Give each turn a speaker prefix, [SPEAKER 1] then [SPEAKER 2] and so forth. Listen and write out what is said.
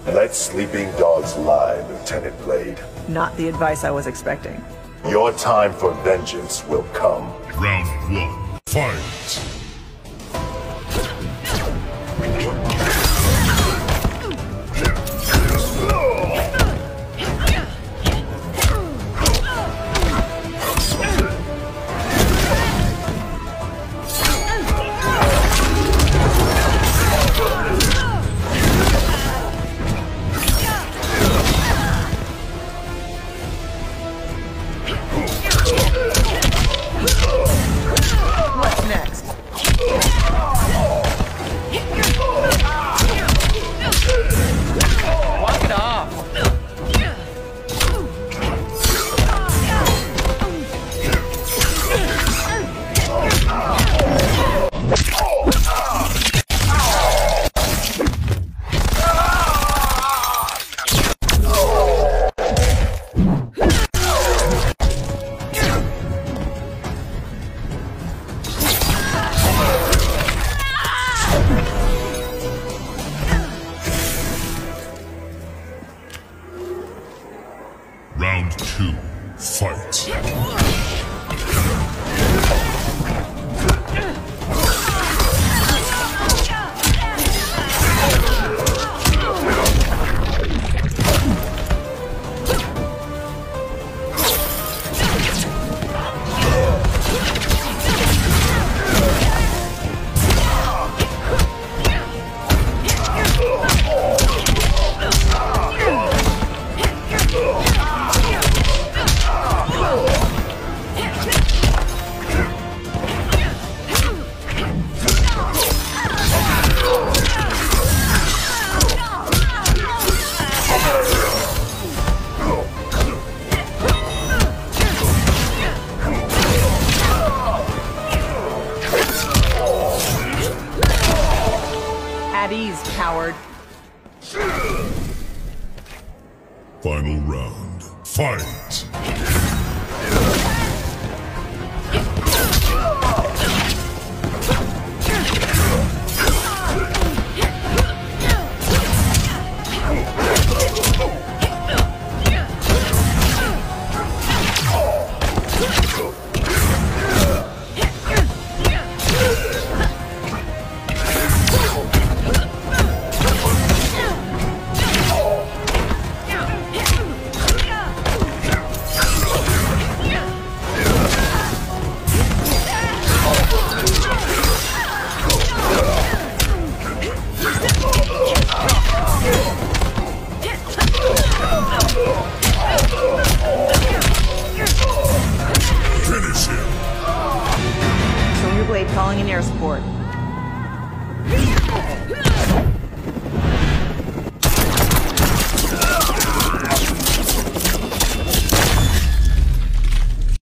[SPEAKER 1] Let sleeping dogs lie, Lieutenant Blade.
[SPEAKER 2] Not the advice I was expecting.
[SPEAKER 1] Your time for vengeance will come.
[SPEAKER 3] Round 1, fight!
[SPEAKER 2] What's next? Walk it off.
[SPEAKER 3] Round 2, fight!
[SPEAKER 2] At ease, coward.
[SPEAKER 3] Final round, fight! Finish him!
[SPEAKER 2] Sonya Blade calling in air support.